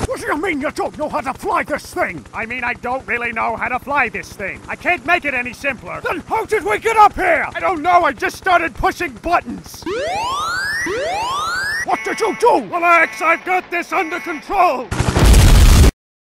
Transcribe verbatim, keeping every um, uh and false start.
What do you mean you don't know how to fly this thing? I mean I don't really know how to fly this thing. I can't make it any simpler. Then how did we get up here? I don't know, I just started pushing buttons. What did you do? Relax, I've got this under control.